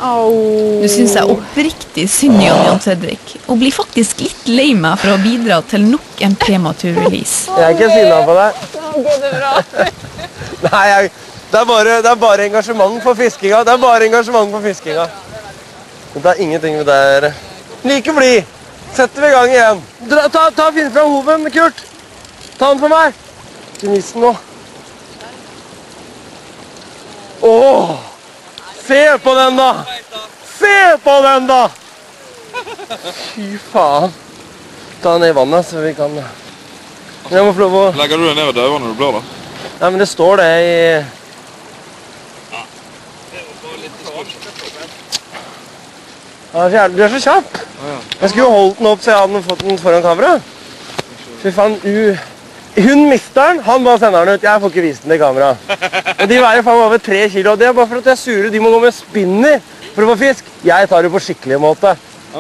Nå synes jeg oppriktig synd i Jan Fredrik, og blir faktisk litt lei meg for å bidra til nok en prematur release. Jeg er ikke sinnet på deg. Går det bra? Nei, det er bare engasjement for fiskinga. Det er bare engasjement for fiskinga. Det er ingenting med det her. Like bli! Setter vi i gang igjen. Finn fra hoven, Kurt. Ta den for meg. Til nissen nå. Åh! Se på den da! Se på den da! Fy faen. Ta den ned i vannet så vi kan... Jeg må få lov å... Legger du den ned ved døva når du blør da? Nei, men det står det i... Ja, du er så kjapp. Jeg skulle jo holdt den opp så jeg hadde fått den foran kamera. Fy faen, hun mister den, han bare sender den ut. Jeg får ikke vist den i kamera. Og de veier faen over 3 kilo. Det er bare for at jeg er sure. De må gå med spinner for å få fisk. Jeg tar det på skikkelig måte.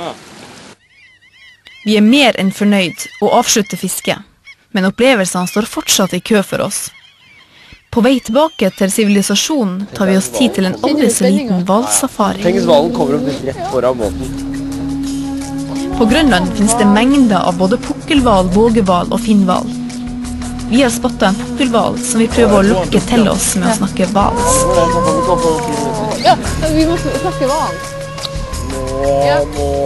Vi er mer enn fornøyd og avslutter fiske, men opplevelsene står fortsatt i kø for oss. På vei tilbake til sivilisasjonen tar vi oss tid til en aldri så liten hvalsafari. Tenk hvis hvalen kommer opp litt rett foran båten. På Grønland finnes det mengder av både pukkelhval, vågehval og finnhval. Vi har spottet en pukkelhval som vi prøver å lukke til oss med å snakke hvals. Ja, vi må snakke hval. Ja.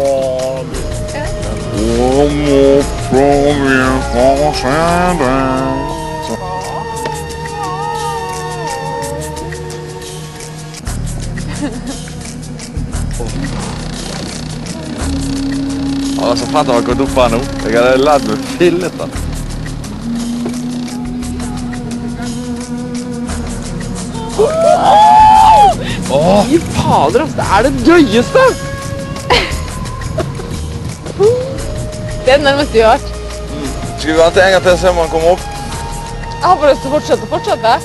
Ja, så fett har gått opp her nå. Jeg hadde lært meg fillet da. Fy fader, ass, det er det gøyeste! Det er det nærmeste vi har vært. Skal vi vente en gang til og se om han kommer opp? Jeg har bare lyst til å fortsette.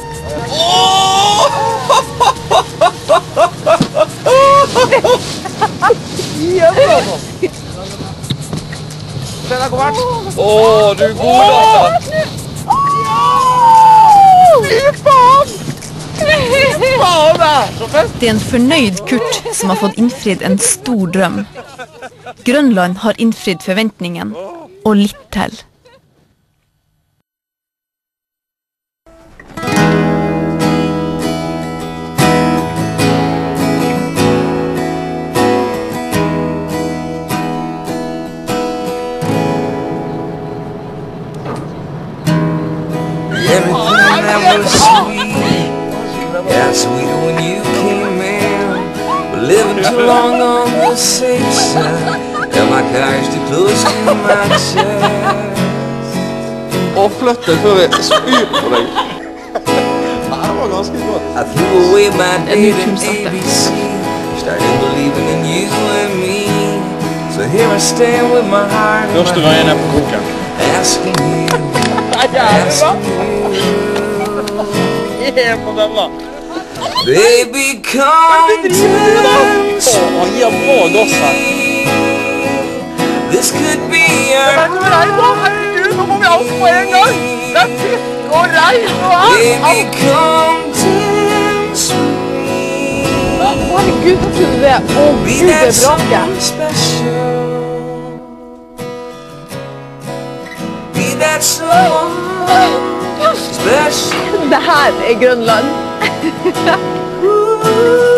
Den har kommet. Åh, du er god da! Fy faen! Faen da! Det er en fornøyd Kurt som har fått innfridd en stor drøm. Grønland har innfridd forventningen, og litt til. Everything that was sweet, got sweeter when you came in. But living too long on the safe side, and my car's too close to my chest. Og flytte før jeg spyr på deg. Nei, det var ganske godt. I threw away my dating ABC, started believing in you and me. So here I stand with my heart in my Første gangen på koken. asking you, asking you. På den da. Baby, come dance Han gir på oss her. This could be our Herregud, nå må vi alt på en gang. Det er fisk og reis og Baby, come dance with me. Herregud, hva tror du det? Å, Be Gud, det that er someone braket. special. Be that someone special. Det her er Grønland. Ooh.